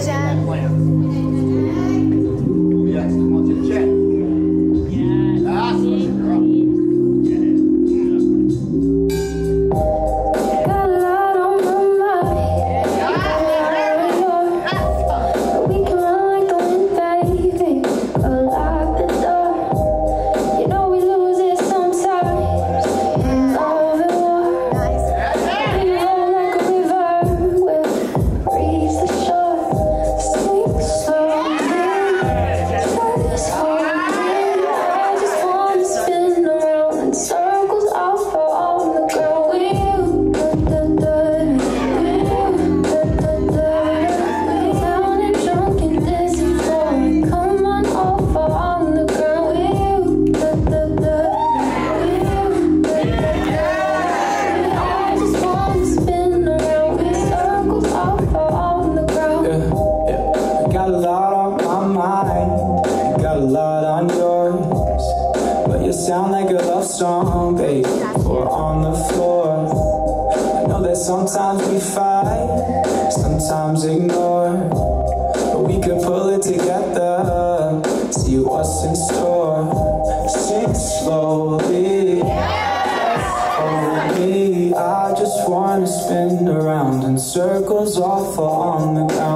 Jen. Yes, come on to Jen. That's what's it, girl. Got a lot on my mind. We can run like the wind, baby. Lock the door. You know we lose it sometimes. In love and war. We roll like a river. We'll reach the shore. Sink slowly. Try this whole thing. I just wanna spin around in circles. I'll fall on the ground with you. Down and drunk and dizzy, falling. Come on, I'll fall on the ground with you. I just wanna spin around in circles. I'll fall on the ground. Got a lot on my mind, got a lot on yours, but you sound like a love song, babe, or on the floor. I know that sometimes we fight, sometimes ignore, but we could pull it together, see what's in store. Sink slowly, hold me. I just wanna spin around in circles, all fall on the ground.